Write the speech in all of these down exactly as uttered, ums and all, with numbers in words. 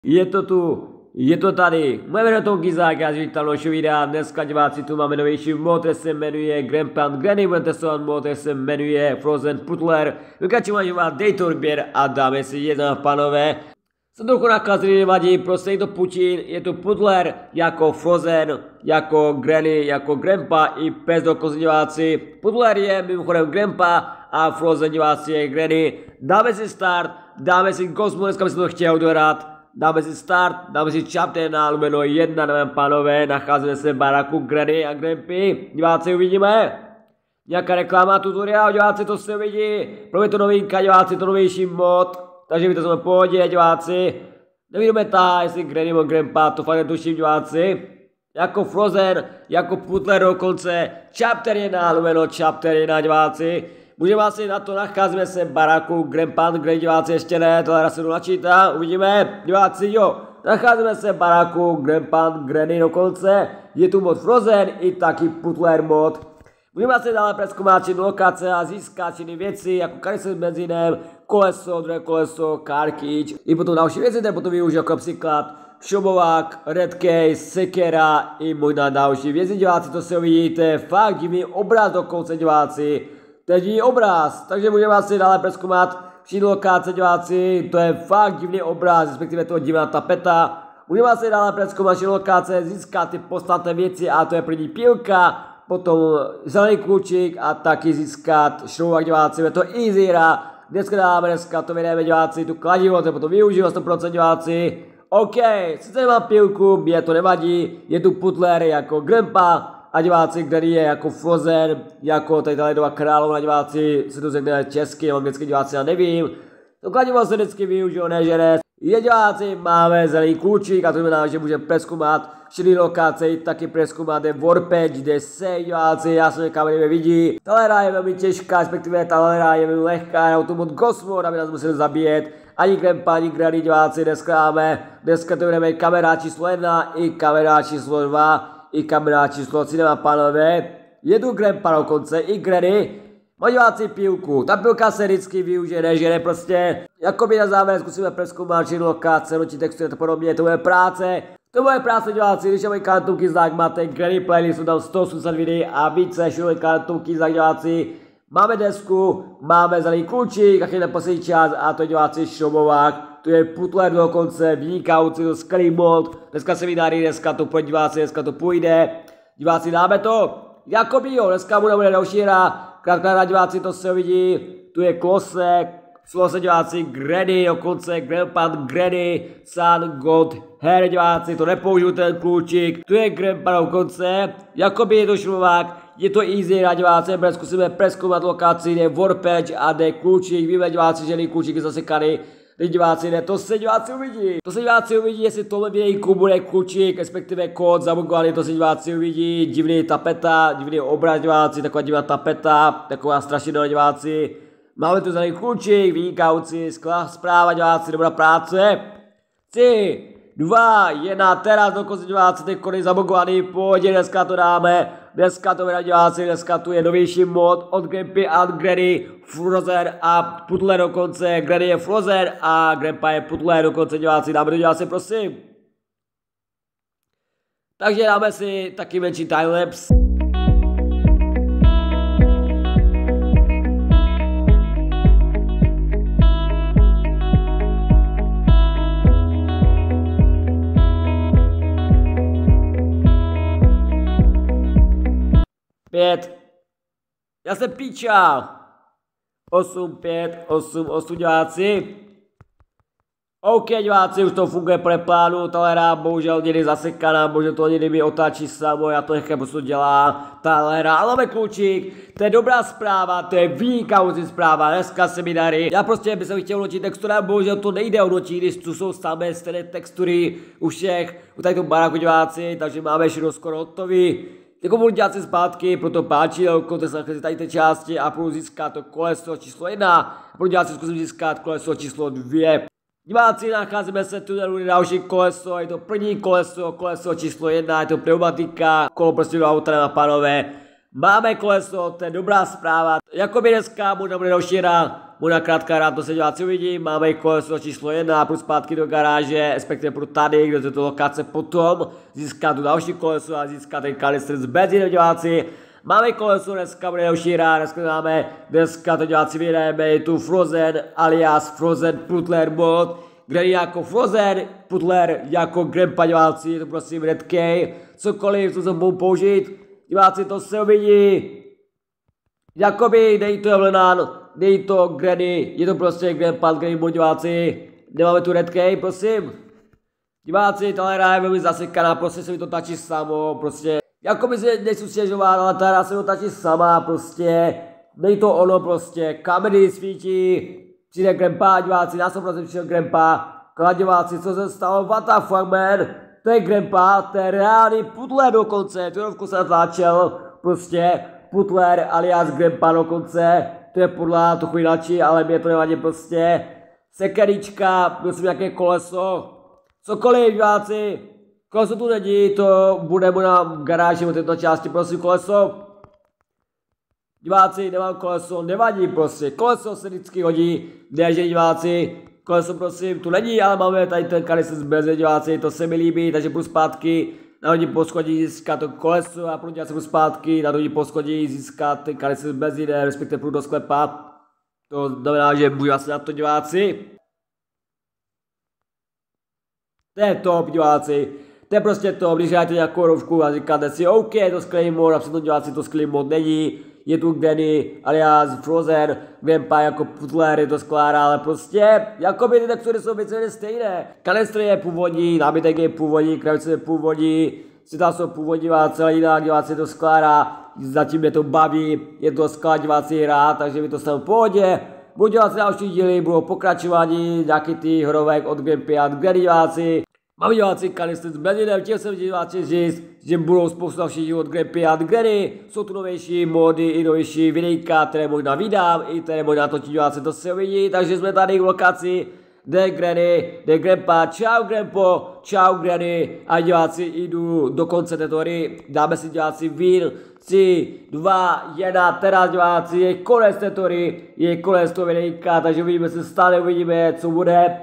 Je to tu, je to tady. Moje jméno je Tom Kizák, já vítám dalšího videa. Dneska diváci tu máme novější mod, který se jmenuje Grandpa and Granny. Budeme testovat mod, který se jmenuje Frozen Puttler. Vykačím vám dejte odběr a dáme si jedna, panové. Jsem trochu nakazlý, nevadí, prostě je to Putin, je to Puttler jako Frozen, jako Granny, jako Grandpa i pes dokonce diváci. Puttler je mimochodem Grandpa a Frozen diváci je Granny. Dáme si start, dáme si Kosmo, dneska bychom to chtěli dohrát. Dáme si start, dáme si chapter na lumeno jedna, nevím pánové, nacházíme se v baraku Granny a Grampy. Diváci uvidíme. Nějaká reklama, tutoriál, diváci to se uvidí. Pro mě to novinka, diváci to novější mod. Takže vy to jsme v pohodě, diváci. Nevidíme ta, jestli Granny nebo Grandpa, to fakt netuším, diváci. Jako Frozen, jako Puttler dokonce. Chapter jedna, lumeno chapter jedna, diváci. Můžeme asi na to, nacházíme se v baraku Grandpa and Granny, diváci ještě ne, tohle se jdu načítá, uvidíme, diváci jo. Nacházíme se v baraku Grandpa and Granny dokonce. Je tu mod Frozen i taky Puttler mod. Můžeme asi dále preskoumat činy lokace a získat činy věci, jako karisy s benzínem, koleso, druhé koleso, car keyč. I potom další věci, které potom využiju jako například šobovák, red case, sekera i možná další věci, diváci, to se uvidíte. Fakt divný obraz dokonce, diváci. To je divný obraz, takže můžeme asi dále preskoumat činy lokace, diváci. To je fakt divný obraz, respektive to divná tapeta. Můžeme asi dále preskoumat činy lokace, získat ty podstatné věci a to je první pílka. Potom zelený klučík a taky získat šroubovák, diváci, je to easy hra. Dneska dáme, dneska to vydajeme, diváci, tu kladivo, to potom využiju sto procent, diváci. OK, sice nemám pílku, mě to nevadí, je tu Puttler jako Grandpa a diváci, který je jako Frozen, jako tady ta ledová královna, diváci, se to řekne česky, nebo anglicky, diváci, já nevím. To kladivo se vždycky využiju, ne že ne. Je, diváci, máme zelený klučík a to znamená, že můžeme preskoumat čtyři lokace, taky preskoumat je Warpage, kde se, diváci, já jsem někam nevidí. Tahle hra je velmi těžká, respektive tahle hra je velmi lehká, já tu mod Cosmo, aby nás museli zabíjet. Ani Grandpa, ani Granny, diváci, dneska máme, dneska to budeme kamera číslo jedna, i kamera číslo dva, i kamera číslo tři, nemá pánové. Je tu Grandpa dokonce, i Granny. Mají diváci pílku, ta pílka se vždycky využije, ne, že ne, prostě, jakoby na závěr zkusíme preskoumat činy lokace, notí textury a to podobně, to je práce. To je práce, diváci, když mají kanál Kizák, máte Granny playlist, jsou tam sto osmdesát videí a více, šuj kanál Kizák, diváci. Máme desku, máme zelený klučík, a chvíli poslední čas a to je, diváci, šroubovák. To je Puttler dokonce, vynikaující, to skvělý mod. Dneska se vydarí, dneska to půjde, diváci, dneska to půjde. Diváci, dáme to, jakoby jo, dneska bude, bude další hra. Krátká, diváci, to se uvidí, tu je klosek, slovo se, diváci, Granny, dokonce Grandpa and Granny, Sun, God, Hair, diváci, to nepoužiju ten klučík, tu je Grandpa dokonce, jakoby je to šroubovák, je to easy hra, diváci, bude zkusíme preskoumat lokaci, je Warpage a jde klučík, víme, diváci, že klučík je zasekaný. Diváci, ne, to se diváci uvidí. To se diváci uvidí, jestli tohle videjku bude klučík, respektive kód zabugovaný, to se diváci uvidí. Divný tapeta, divný obraz, diváci, taková divná tapeta, taková strašidelná, diváci. Máme tu zelený klučík, vynikaující, skvělá zpráva, diváci, dobrá práce. Tři, dva, jedna, teraz dokonce, diváci, ty kody zabugovaný, pohodě, dneska to dáme. Dneska to vyjde, diváci, dneska tu je novější mod od Grandpa and Granny, Frozen a Puttler dokonce. Granny je Frozen a Grandpa je Puttler dokonce, diváci, dáme to, diváci, prosím. Takže dáme si taky menší timelapse. Pět. Já jsem píča. Osm, pět, osm, osm, diváci. OK, diváci, už to funguje podle plánu, tahle hra bohužel někdy zasekaná, bohužel to někdy mi otáčí samo, já to nechám, co dělá tahle hra, ale máme klučík, to je dobrá zpráva, to je vynikající zpráva, dneska se mi daří. Já prostě bych se chtěl hodnotit textury, bohužel to nejde hodnotit, když tu jsou samé stejné textury u všech, u tady toho baráku, diváci, takže máme všechno skoro hotový. Jako budu dělat si zpátky, proto páčí, dokonce se nachází tady té části a budu získat to koleso číslo jedna a budu dělat si zkusím získat koleso číslo dvě. Diváci, nacházíme se tu na další koleso, je to první koleso, koleso číslo jedna, je to pneumatika, kolo prostě do auta, na pánové. Máme koleso, to je dobrá zpráva. Jakoby dneska možná bude další hra, Možná krátká rád, to se diváci uvidí. Máme koleso číslo jedna plus zpátky do garáže, respektive pro tady, kde je to lokace potom. Získat tu další koleso a získat ten kanister z benzínu, diváci. Máme koleso, dneska bude další rád, dneska máme, dneska to diváci vyhrajeme, je tu Frozen alias Frozen Putler mod, kde je jako Frozen Putler jako Grandpa, diváci, to prosím Red Key, cokoliv, co se budou použít, diváci, to se uvidí. Jakoby, dej to Evlenán, dej to Granny, je to prostě Grandpa, Granny mod, diváci, nemáme tu Red Key, prosím. Diváci, tahle hra je velmi zasekaná, prostě se mi to tačí samo, prostě. Jakoby se nejsou stěžovat, ale ta hra se to tačí sama, prostě. Nej to ono, prostě. Kamery svítí, přijde Grandpa, diváci, na sto procent přišel Grandpa. Kladiváci, co se stalo, what the fuck, man? To je Grandpa, to je reálný Putler dokonce, tu se natláčel, prostě. Putler alias Grandpa dokonce, to je podle trochu jináčí, ale mě to nevadí, prostě. Sekerička, prosím, nějaké koleso. Cokoliv, diváci, koleso tu není, to bude na garáži od této části, prosím, koleso. Diváci, nemám koleso, nevadí, prostě, koleso se vždycky hodí, ne, že diváci, koleso, prosím, tu není, ale máme tady ten kanister z benzínu, diváci, to se mi líbí, takže půjdu zpátky, na hodní poschodí získat to koleso a půjdu se zpátky, na hodní poschodí získat ten kanister z benzínu, respektive půjdu do sklepa, to znamená, že můžu asi na to, diváci. To je top, diváci, to je prostě top, když hrajete nějakou rovku a říkáte si, OK, to skvělý mod, a přitom, diváci, to skvělý mod není, je tu Granny alias Frozen, Grandpa jako Putler, je to sklára, ale prostě, jakoby ty textury jsou víceméně stejné. Kanistr je původní, nábytek je původní, krabice je původní, světla jsou původní, a celý jinak, diváci, je to sklára, zatím mě to baví, je to skvělá, diváci, hra, takže mi to stalo v pohodě. Budu dělat další díly, budou pokračování, nějaký ty hrovek od Grampy a Granny, diváci. Mám diváci kanister s benzínem, chtěl jsem diváci říct, že budou spoustu dalších dílů od Grampy a Granny. Jsou tu novější mody i novější videjka, které možná vydám, i které možná točí, diváci, to se uvidí. Takže jsme tady v lokaci, kde Granny, kde Grandpa, čau Grandpo, čau Granny. A diváci, jdu do konce této hry, dáme si, diváci, vín. tři, dva, jedna, teraz, diváci, je konec této hry, je konec toho videjka, takže uvidíme se, stále uvidíme, co bude.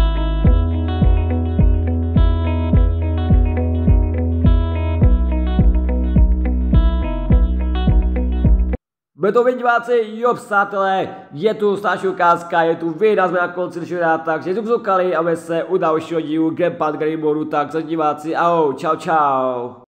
Bude to vidět, diváci, jo, přátelé, je tu starší ukázka, je tu vy, jsme na konci našeho videa, takže si poslouchali a my se u dalšího dílu Grandpa Granny modu, tak co diváci, ahoj, čau, čau.